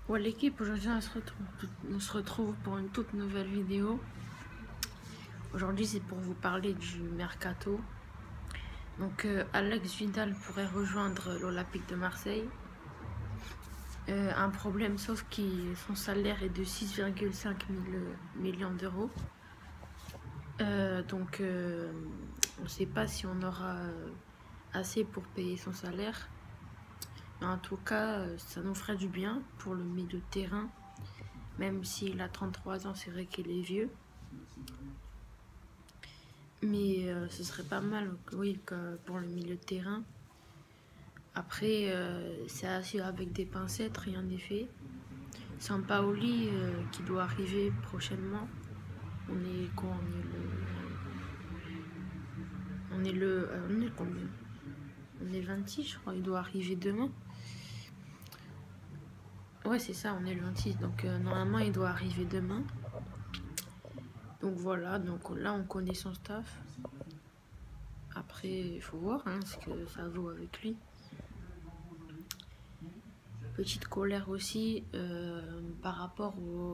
Ouais l'équipe, aujourd'hui on se retrouve pour une toute nouvelle vidéo. Aujourd'hui c'est pour vous parler du mercato. Donc Alex Vidal pourrait rejoindre l'Olympique de Marseille. Un problème sauf que son salaire est de 6,5 millions d'euros. Donc on ne sait pas si on aura assez pour payer son salaire. Mais en tout cas, ça nous ferait du bien pour le milieu de terrain. Même s'il a 33 ans, c'est vrai qu'il est vieux. Mais ce serait pas mal, oui, pour le milieu de terrain. Après, c'est à suivre avec des pincettes, rien n'est fait. Sampaoli qui doit arriver prochainement. On est quoi? On est combien? On est le 26, je crois. Il doit arriver demain. Ouais, c'est ça, on est le 26. Donc normalement, il doit arriver demain. Donc voilà, donc là, on connaît son staff. Après, il faut voir ce que ça vaut avec lui. Petite colère aussi par rapport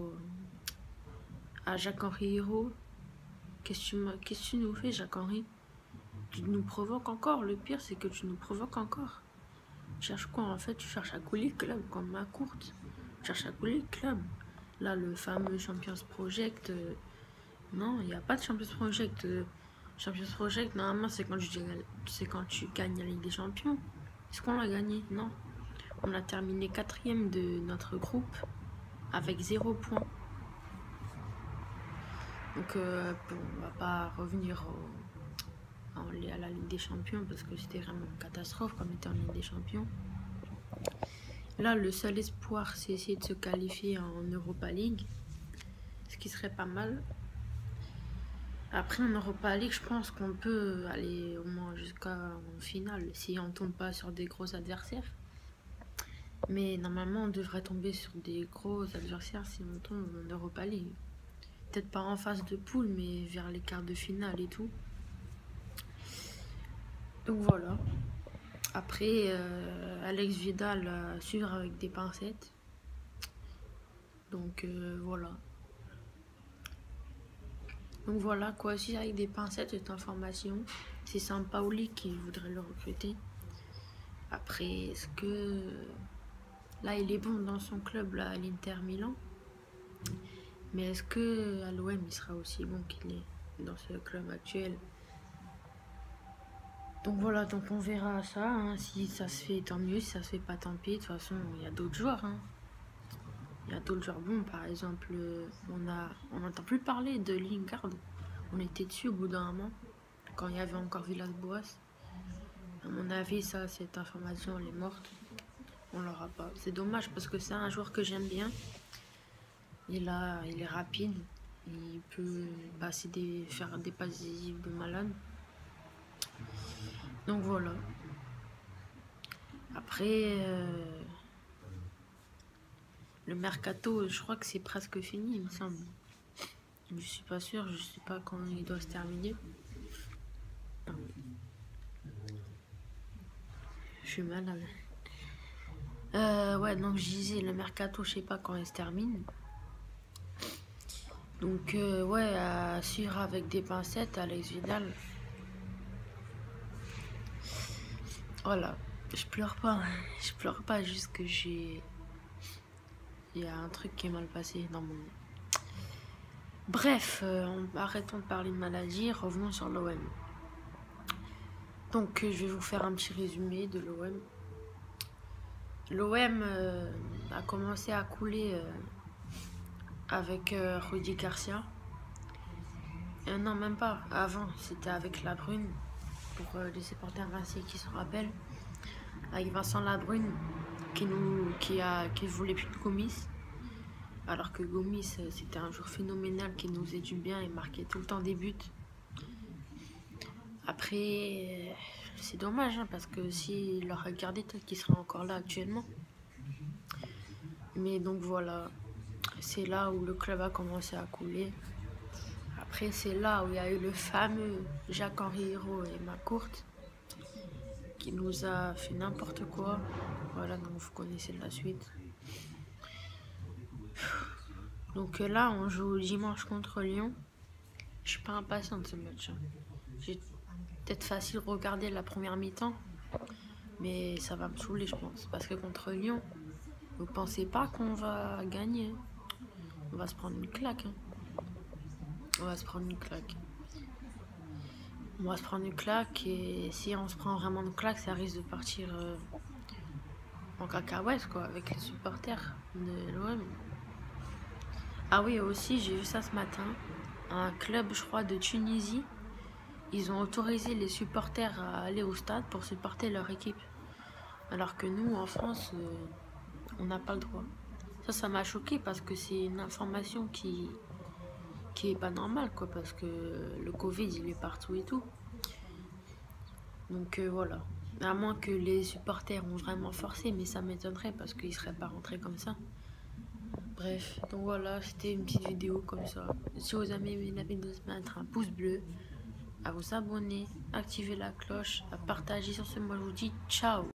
à Jacques-Henri Hérault. Qu'est-ce que tu nous fais, Jacques-Henri? Tu nous provoques encore. Le pire, c'est que tu nous provoques encore. Tu cherches quoi en fait? Tu cherches à couler le club comme ma courte. Tu cherches à couler le club. Là, le fameux Champions Project. Non, il n'y a pas de Champions Project. Champions Project, normalement, c'est quand tu gagnes la Ligue des Champions. Est-ce qu'on l'a gagné? Non. On a terminé 4e de notre groupe avec 0 point. Donc, bon, on va pas revenir à la Ligue des Champions parce que c'était vraiment une catastrophe quand on était en Ligue des Champions. Là, le seul espoir, c'est essayer de se qualifier en Europa League, ce qui serait pas mal. Après, en Europa League, je pense qu'on peut aller au moins jusqu'en finale si on tombe pas sur des gros adversaires. Mais normalement, on devrait tomber sur des gros adversaires si on tombe en Europa League. Peut-être pas en phase de poule, mais vers les quarts de finale et tout. Donc voilà. Après, Alex Vidal à suivre avec des pincettes. Donc voilà. Donc voilà, quoi, aussi avec des pincettes, cette information. C'est Sampaoli qui voudrait le recruter. Après, est-ce que... Là, il est bon dans son club, là, à l'Inter Milan. Mais est-ce que à l'OM, il sera aussi bon qu'il est dans ce club actuel? Donc voilà, donc on verra ça. Si ça se fait, tant mieux. Si ça se fait pas, tant pis. De toute façon, il y a d'autres joueurs. Il y a d'autres joueurs bons. Par exemple, on n'entend plus parler de Lingard. On était dessus au bout d'un moment, quand il y avait encore Villas-Boas. À mon avis, cette information, elle est morte. On l'aura pas. C'est dommage parce que c'est un joueur que j'aime bien. Il est rapide. Il peut faire des passes décisives de malade. Donc voilà. Après, le mercato, je crois que c'est presque fini, il me semble. Je suis pas sûre, je sais pas quand il doit se terminer. Je suis malade. Ouais, donc je disais, le mercato, je sais pas quand il se termine. Donc, ouais, à suivre avec des pincettes, Alex Vidal. Voilà, je pleure pas. Je pleure pas, juste que il y a un truc qui est mal passé dans mon... Bref, arrêtons de parler de maladie, revenons sur l'OM. Donc, je vais vous faire un petit résumé de l'OM. L'OM a commencé à couler avec Rudy Garcia. Non, même pas. Avant, c'était avec Labrune. Pour les supporters Vinci qui se rappellent. Avec Vincent Labrune qui voulait plus de Gomis. Alors que Gomis, c'était un joueur phénoménal qui nous faisait du bien et marquait tout le temps des buts. Après, c'est dommage parce que s'il l'aurait gardé, peut-être qu'il serait encore là actuellement. Mais donc voilà, c'est là où le club a commencé à couler. Après, c'est là où il y a eu le fameux Jacques-Henri Hérault et Macourte qui nous a fait n'importe quoi. Voilà, donc vous connaissez la suite. Donc là, on joue dimanche contre Lyon. Je suis pas impatient de ce match. J'ai peut-être facile regarder la première mi-temps, mais ça va me saouler, je pense. Parce que contre Lyon, vous pensez pas qu'on va gagner? On va se prendre une claque. On va se prendre une claque. On va se prendre une claque et si on se prend vraiment une claque, ça risque de partir en cacahuète quoi, avec les supporters de l'OM. Ah oui, aussi, j'ai vu ça ce matin. Un club, je crois, de Tunisie, ils ont autorisé les supporters à aller au stade pour supporter leur équipe. Alors que nous, en France, on n'a pas le droit. Ça m'a choqué parce que c'est une information qui est pas normale, quoi, parce que le Covid, il est partout et tout. Donc voilà. À moins que les supporters ont vraiment forcé, mais ça m'étonnerait parce qu'ils seraient pas rentrés comme ça. Bref, donc voilà, c'était une petite vidéo comme ça. Si vous avez aimé la vidéo, mettre un pouce bleu, à vous abonner, activer la cloche, à partager sur ce. Moi je vous dis ciao.